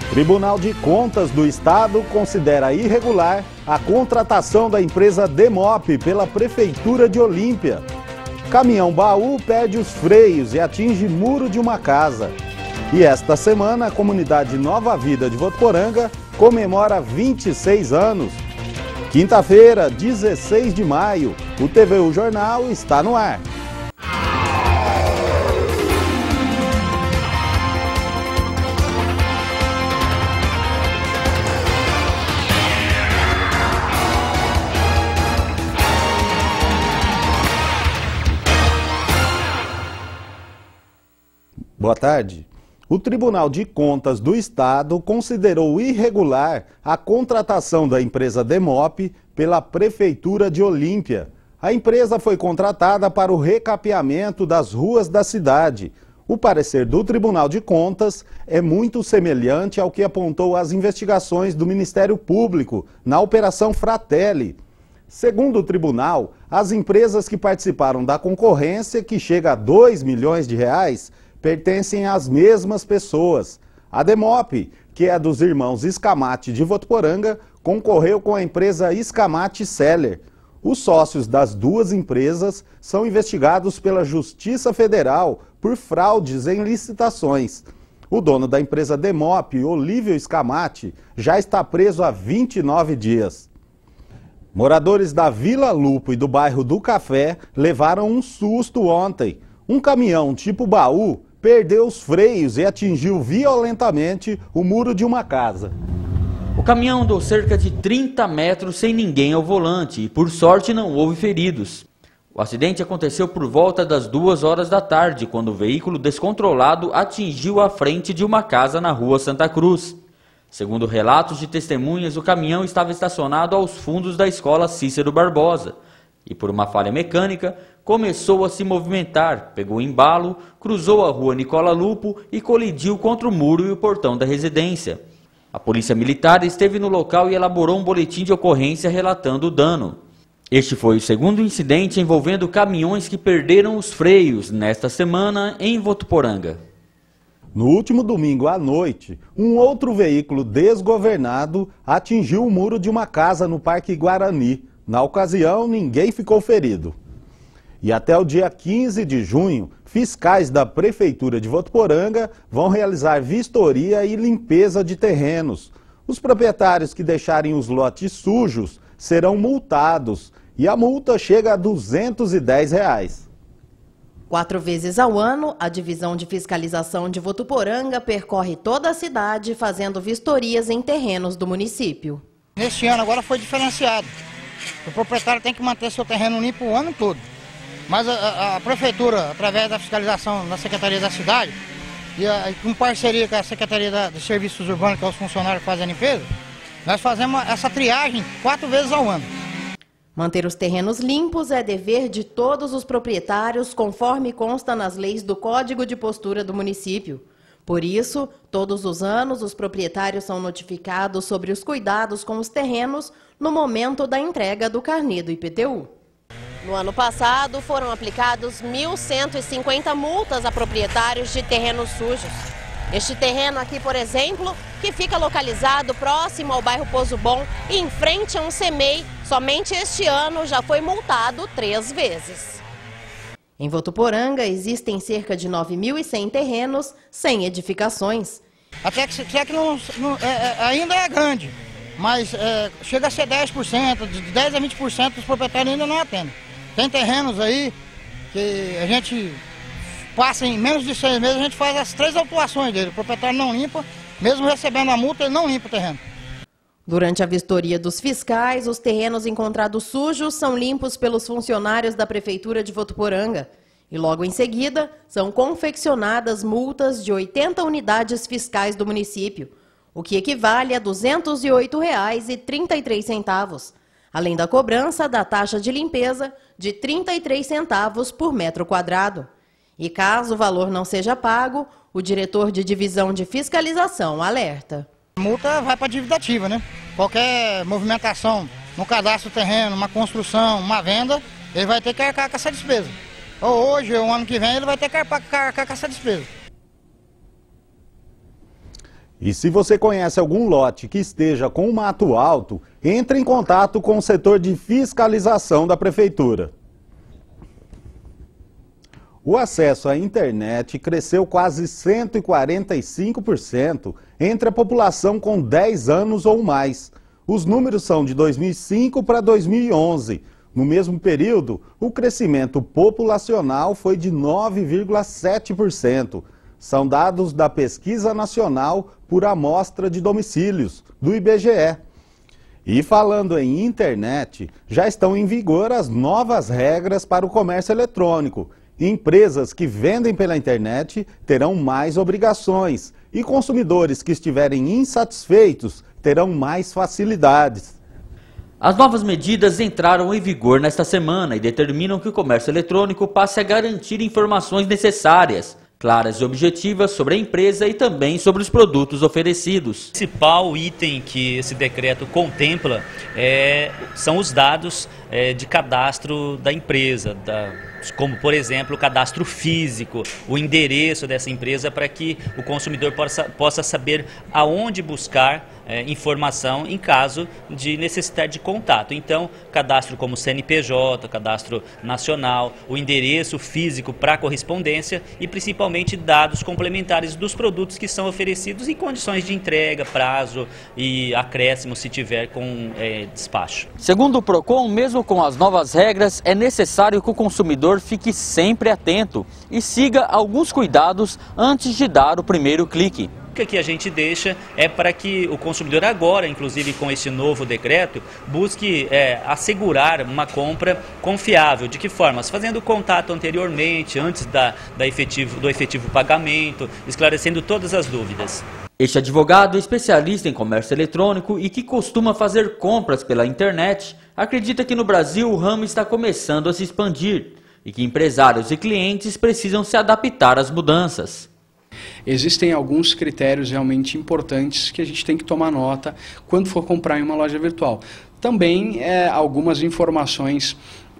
Tribunal de Contas do Estado considera irregular a contratação da empresa Demop pela Prefeitura de Olímpia. Caminhão-baú perde os freios e atinge muro de uma casa. E esta semana a comunidade Nova Vida de Votuporanga comemora 26 anos. Quinta-feira, 16 de maio, o TVU Jornal está no ar. Boa tarde. O Tribunal de Contas do Estado considerou irregular a contratação da empresa Demop pela Prefeitura de Olímpia. A empresa foi contratada para o recapeamento das ruas da cidade. O parecer do Tribunal de Contas é muito semelhante ao que apontou as investigações do Ministério Público na Operação Fratelli. Segundo o tribunal, as empresas que participaram da concorrência, que chega a R$2 milhões, pertencem às mesmas pessoas. A Demop, que é dos irmãos Scamatti de Votuporanga, concorreu com a empresa Scamatti Seller. Os sócios das duas empresas são investigados pela Justiça Federal por fraudes em licitações. O dono da empresa Demop, Olívio Scamatti, já está preso há 29 dias. Moradores da Vila Lupo e do bairro do Café levaram um susto ontem. Um caminhão tipo baú perdeu os freios e atingiu violentamente o muro de uma casa. O caminhão andou cerca de 30 metros sem ninguém ao volante e, por sorte, não houve feridos. O acidente aconteceu por volta das 2 horas da tarde, quando o veículo descontrolado atingiu a frente de uma casa na rua Santa Cruz. Segundo relatos de testemunhas, o caminhão estava estacionado aos fundos da escola Cícero Barbosa e, por uma falha mecânica, começou a se movimentar, pegou embalo, cruzou a rua Nicola Lupo e colidiu contra o muro e o portão da residência. A polícia militar esteve no local e elaborou um boletim de ocorrência relatando o dano. Este foi o segundo incidente envolvendo caminhões que perderam os freios nesta semana em Votuporanga. No último domingo à noite, um outro veículo desgovernado atingiu o muro de uma casa no Parque Guarani. Na ocasião, ninguém ficou ferido. E até o dia 15 de junho, fiscais da Prefeitura de Votuporanga vão realizar vistoria e limpeza de terrenos. Os proprietários que deixarem os lotes sujos serão multados e a multa chega a R$210. 4 vezes ao ano, a Divisão de Fiscalização de Votuporanga percorre toda a cidade fazendo vistorias em terrenos do município. Neste ano agora foi diferenciado. O proprietário tem que manter seu terreno limpo o ano todo. Mas a Prefeitura, através da fiscalização da Secretaria da Cidade, e em parceria com a Secretaria de Serviços Urbanos, que é os funcionários que fazem a limpeza, nós fazemos essa triagem 4 vezes ao ano. Manter os terrenos limpos é dever de todos os proprietários, conforme consta nas leis do Código de Postura do município. Por isso, todos os anos, os proprietários são notificados sobre os cuidados com os terrenos no momento da entrega do carnê do IPTU. No ano passado, foram aplicados 1.150 multas a proprietários de terrenos sujos. Este terreno aqui, por exemplo, que fica localizado próximo ao bairro Pozo Bom e em frente a um CEMEI, somente este ano já foi multado 3 vezes. Em Votuporanga, existem cerca de 9.100 terrenos sem edificações. Até que ainda é grande, mas chega a ser 10%, de 10% a 20% dos proprietários ainda não atendem. Tem terrenos aí que a gente passa em menos de 6 meses, a gente faz as 3 autuações dele. O proprietário não limpa, mesmo recebendo a multa, ele não limpa o terreno. Durante a vistoria dos fiscais, os terrenos encontrados sujos são limpos pelos funcionários da Prefeitura de Votuporanga. E logo em seguida, são confeccionadas multas de 80 unidades fiscais do município, o que equivale a R$ 208,33, além da cobrança da taxa de limpeza de 33 centavos por metro quadrado. E caso o valor não seja pago, o diretor de divisão de fiscalização alerta. A multa vai para a dívida ativa, né? Qualquer movimentação no cadastro do terreno, uma construção, uma venda, ele vai ter que arcar com essa despesa. Ou hoje, ou ano que vem, ele vai ter que arcar com essa despesa. E se você conhece algum lote que esteja com mato alto, entre em contato com o setor de fiscalização da Prefeitura. O acesso à internet cresceu quase 145% entre a população com 10 anos ou mais. Os números são de 2005 para 2011. No mesmo período, o crescimento populacional foi de 9,7%. São dados da Pesquisa Nacional por Amostra de Domicílios, do IBGE. E falando em internet, já estão em vigor as novas regras para o comércio eletrônico. Empresas que vendem pela internet terão mais obrigações e consumidores que estiverem insatisfeitos terão mais facilidades. As novas medidas entraram em vigor nesta semana e determinam que o comércio eletrônico passe a garantir informações necessárias, claras e objetivas sobre a empresa e também sobre os produtos oferecidos. O principal item que esse decreto contempla são os dados de cadastro da empresa, como, por exemplo, o cadastro físico, o endereço dessa empresa, para que o consumidor possa saber aonde buscar informação em caso de necessidade de contato. Então, cadastro como CNPJ, cadastro nacional, o endereço físico para correspondência e principalmente dados complementares dos produtos que são oferecidos em condições de entrega, prazo e acréscimo se tiver com despacho. Segundo o PROCON, mesmo com as novas regras, é necessário que o consumidor fique sempre atento e siga alguns cuidados antes de dar o primeiro clique. Que a gente deixa é para que o consumidor agora, inclusive com esse novo decreto, busque assegurar uma compra confiável. De que forma? Fazendo contato anteriormente, antes do efetivo pagamento, esclarecendo todas as dúvidas. Este advogado, especialista em comércio eletrônico e que costuma fazer compras pela internet, acredita que no Brasil o ramo está começando a se expandir e que empresários e clientes precisam se adaptar às mudanças. Existem alguns critérios realmente importantes que a gente tem que tomar nota quando for comprar em uma loja virtual. Também algumas informações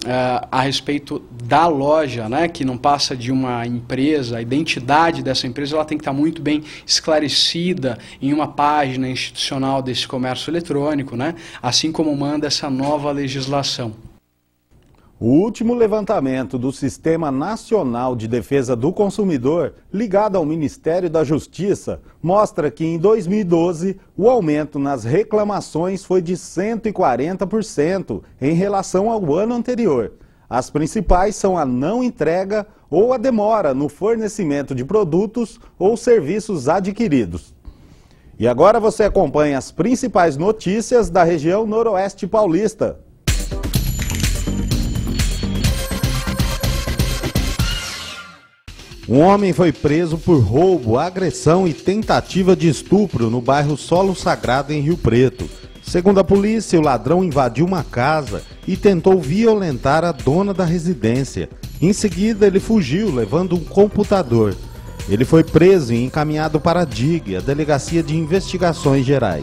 a respeito da loja, né, que não passa de uma empresa, a identidade dessa empresa ela tem que estar muito bem esclarecida em uma página institucional desse comércio eletrônico, né, assim como manda essa nova legislação. O último levantamento do Sistema Nacional de Defesa do Consumidor, ligado ao Ministério da Justiça, mostra que em 2012 o aumento nas reclamações foi de 140% em relação ao ano anterior. As principais são a não entrega ou a demora no fornecimento de produtos ou serviços adquiridos. E agora você acompanha as principais notícias da região Noroeste Paulista. Um homem foi preso por roubo, agressão e tentativa de estupro no bairro Solo Sagrado, em Rio Preto. Segundo a polícia, o ladrão invadiu uma casa e tentou violentar a dona da residência. Em seguida, ele fugiu, levando um computador. Ele foi preso e encaminhado para a DIG, a Delegacia de Investigações Gerais.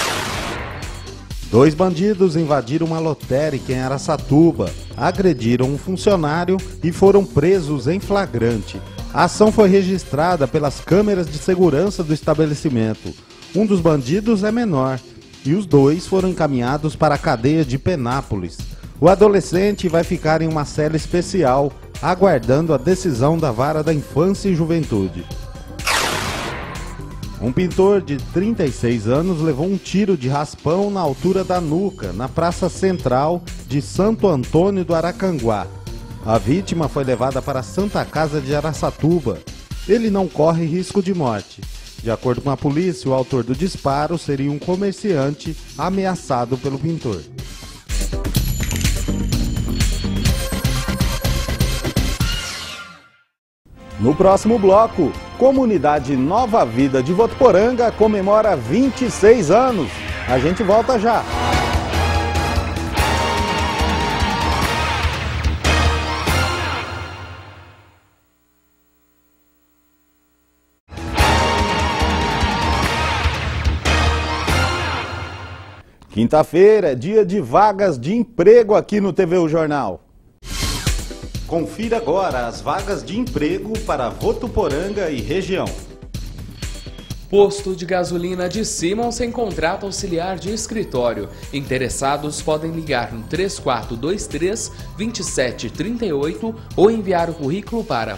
2 bandidos invadiram uma lotérica em Araçatuba, agrediram um funcionário e foram presos em flagrante. A ação foi registrada pelas câmeras de segurança do estabelecimento. Um dos bandidos é menor e os 2 foram encaminhados para a cadeia de Penápolis. O adolescente vai ficar em uma cela especial, aguardando a decisão da Vara da Infância e Juventude. Um pintor de 36 anos levou um tiro de raspão na altura da nuca, na Praça Central de Santo Antônio do Aracanguá. A vítima foi levada para a Santa Casa de Araçatuba. Ele não corre risco de morte. De acordo com a polícia, o autor do disparo seria um comerciante ameaçado pelo pintor. No próximo bloco, Comunidade Nova Vida de Votuporanga comemora 26 anos. A gente volta já. Quinta-feira é dia de vagas de emprego aqui no TVU Jornal. Confira agora as vagas de emprego para Votuporanga e região. Posto de gasolina de Simmons em contrato auxiliar de escritório. Interessados podem ligar no 3423-2738 ou enviar o currículo para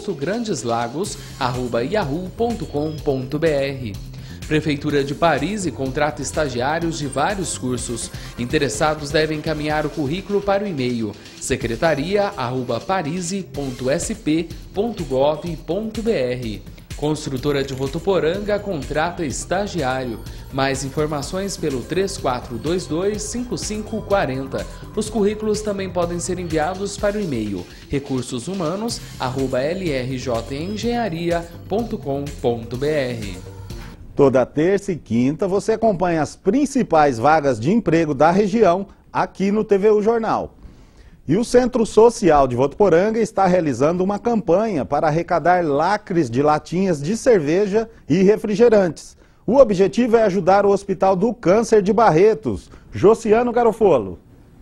postograndeslagos@yahoo.com.br. Prefeitura de Paris contrata estagiários de vários cursos. Interessados devem encaminhar o currículo para o e-mail secretaria@parise.sp.gov.br. Construtora de Votuporanga contrata estagiário. Mais informações pelo 3422-5540. Os currículos também podem ser enviados para o e-mail recursosumanos@lrjenharia.com.br. Toda terça e quinta você acompanha as principais vagas de emprego da região aqui no TVU Jornal. E o Centro Social de Votuporanga está realizando uma campanha para arrecadar lacres de latinhas de cerveja e refrigerantes. O objetivo é ajudar o Hospital do Câncer de Barretos. Josiano Garofolo.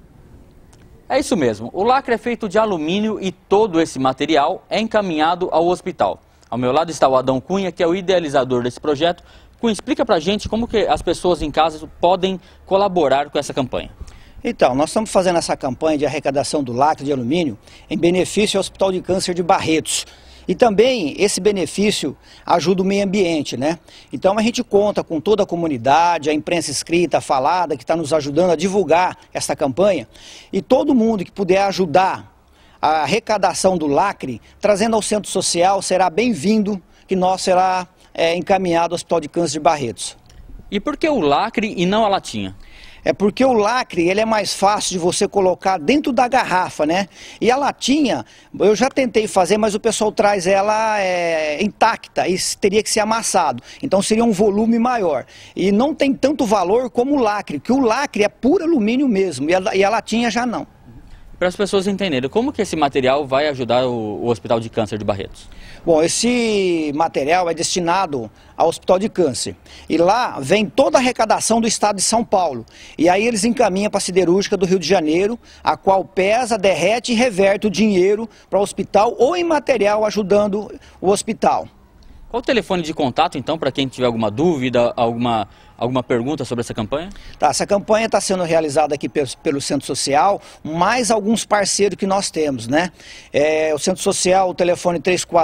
É isso mesmo, o lacre é feito de alumínio e todo esse material é encaminhado ao hospital. Ao meu lado está o Adão Cunha, que é o idealizador desse projeto. Cunha, explica pra gente como que as pessoas em casa podem colaborar com essa campanha. Então, nós estamos fazendo essa campanha de arrecadação do lacre de alumínio em benefício ao Hospital de Câncer de Barretos. E também esse benefício ajuda o meio ambiente, né? Então a gente conta com toda a comunidade, a imprensa escrita, falada, que está nos ajudando a divulgar essa campanha. E todo mundo que puder ajudar a arrecadação do lacre, trazendo ao Centro Social, será bem-vindo, que nós será encaminhado ao Hospital de Câncer de Barretos. E por que o lacre e não a latinha? É porque o lacre, ele é mais fácil de você colocar dentro da garrafa, né? E a latinha, eu já tentei fazer, mas o pessoal traz ela intacta e teria que ser amassado. Então seria um volume maior. E não tem tanto valor como o lacre, que o lacre é puro alumínio mesmo e a latinha já não. Para as pessoas entenderem, como que esse material vai ajudar o Hospital de Câncer de Barretos? Bom, esse material é destinado ao Hospital de Câncer. E lá vem toda a arrecadação do estado de São Paulo. E aí eles encaminham para a siderúrgica do Rio de Janeiro, a qual pesa, derrete e reverte o dinheiro para o hospital ou em material ajudando o hospital. Qual o telefone de contato, então, para quem tiver alguma dúvida, alguma pergunta sobre essa campanha? Tá, essa campanha está sendo realizada aqui pelo Centro Social, mais alguns parceiros que nós temos, né? O Centro Social, o telefone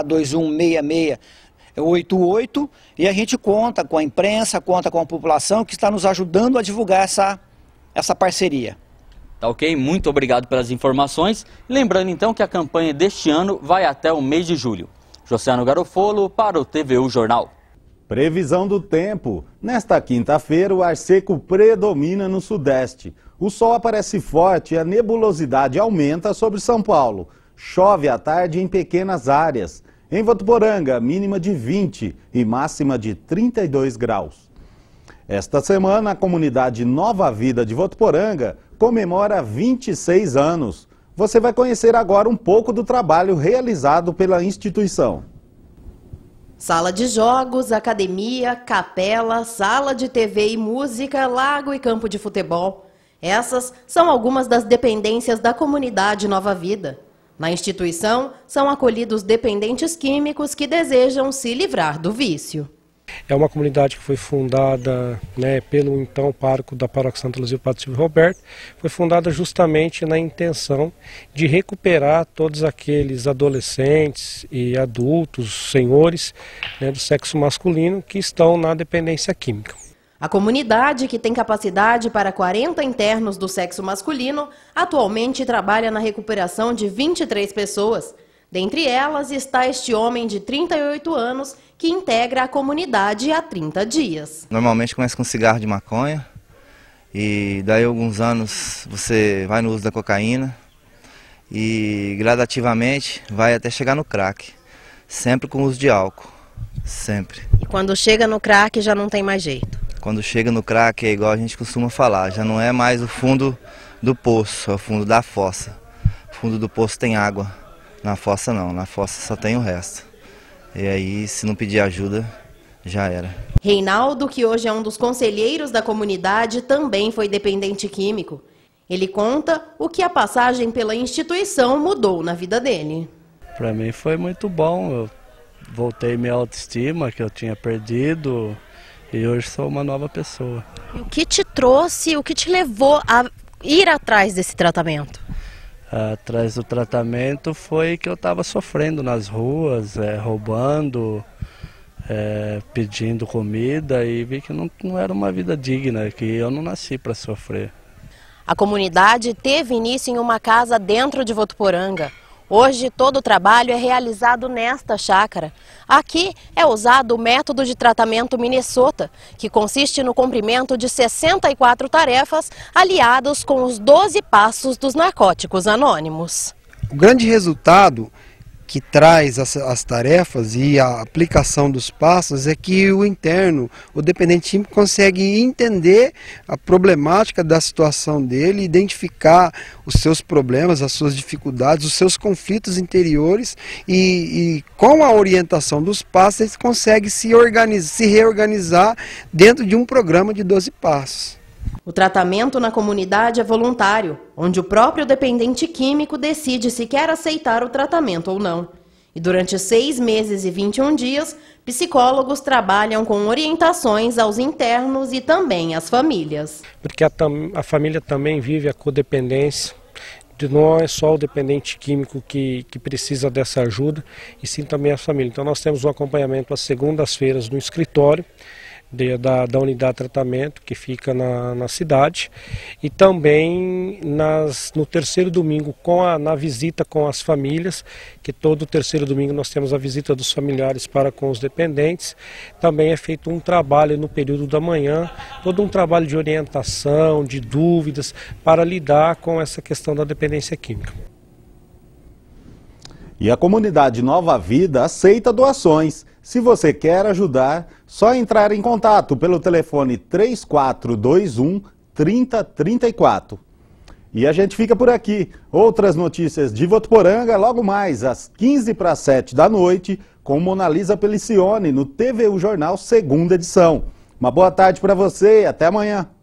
3421-6688, e a gente conta com a imprensa, conta com a população que está nos ajudando a divulgar essa parceria. Tá ok? Muito obrigado pelas informações. Lembrando, então, que a campanha deste ano vai até o mês de julho. Josiano Garofolo para o TVU Jornal. Previsão do tempo. Nesta quinta-feira, o ar seco predomina no sudeste. O sol aparece forte e a nebulosidade aumenta sobre São Paulo. Chove à tarde em pequenas áreas. Em Votuporanga, mínima de 20 e máxima de 32 graus. Esta semana, a comunidade Nova Vida de Votuporanga comemora 26 anos. Você vai conhecer agora um pouco do trabalho realizado pela instituição. Sala de jogos, academia, capela, sala de TV e música, lago e campo de futebol. Essas são algumas das dependências da comunidade Nova Vida. Na instituição, são acolhidos dependentes químicos que desejam se livrar do vício. É uma comunidade que foi fundada pelo então pároco da Paróquia Santa Luzia, Padre Silvio Roberto. Foi fundada justamente na intenção de recuperar todos aqueles adolescentes e adultos, senhores do sexo masculino que estão na dependência química. A comunidade, que tem capacidade para 40 internos do sexo masculino, atualmente trabalha na recuperação de 23 pessoas. Dentre elas está este homem de 38 anos que integra a comunidade há 30 dias. Normalmente começa com cigarro de maconha e daí alguns anos você vai no uso da cocaína e gradativamente vai até chegar no crack, sempre com uso de álcool, sempre. E quando chega no crack já não tem mais jeito? Quando chega no crack é igual a gente costuma falar, já não é mais o fundo do poço, é o fundo da fossa. O fundo do poço tem água. Na fossa não, na fossa só tem o resto. E aí, se não pedir ajuda, já era. Reinaldo, que hoje é um dos conselheiros da comunidade, também foi dependente químico. Ele conta o que a passagem pela instituição mudou na vida dele. Para mim foi muito bom, eu voltei minha autoestima que eu tinha perdido e hoje sou uma nova pessoa. E o que te trouxe, o que te levou a ir atrás desse tratamento? Atrás do tratamento foi que eu estava sofrendo nas ruas, roubando, pedindo comida e vi que não era uma vida digna, que eu não nasci para sofrer. A comunidade teve início em uma casa dentro de Votuporanga. Hoje todo o trabalho é realizado nesta chácara. Aqui é usado o método de tratamento Minnesota, que consiste no cumprimento de 64 tarefas aliados com os 12 passos dos narcóticos anônimos. O grande resultado que traz as tarefas e a aplicação dos passos é que o interno, o dependente químico, consegue entender a problemática da situação dele, identificar os seus problemas, as suas dificuldades, os seus conflitos interiores e com a orientação dos passos ele consegue se reorganizar dentro de um programa de 12 passos. O tratamento na comunidade é voluntário, onde o próprio dependente químico decide se quer aceitar o tratamento ou não. E durante 6 meses e 21 dias, psicólogos trabalham com orientações aos internos e também às famílias. Porque a família também vive a codependência. Não é só o dependente químico que precisa dessa ajuda, e sim também a família. Então nós temos um acompanhamento às segundas-feiras no escritório da unidade de tratamento que fica na cidade, e também no terceiro domingo na visita com as famílias, que todo terceiro domingo nós temos a visita dos familiares para com os dependentes. Também é feito um trabalho no período da manhã, todo um trabalho de orientação, de dúvidas, para lidar com essa questão da dependência química. E a comunidade Nova Vida aceita doações. Se você quer ajudar, só entrar em contato pelo telefone 3421 3034. E a gente fica por aqui. Outras notícias de Votuporanga logo mais às 6:45 da noite com Monalisa Pelicione no TVU Jornal, segunda edição. Uma boa tarde para você e até amanhã.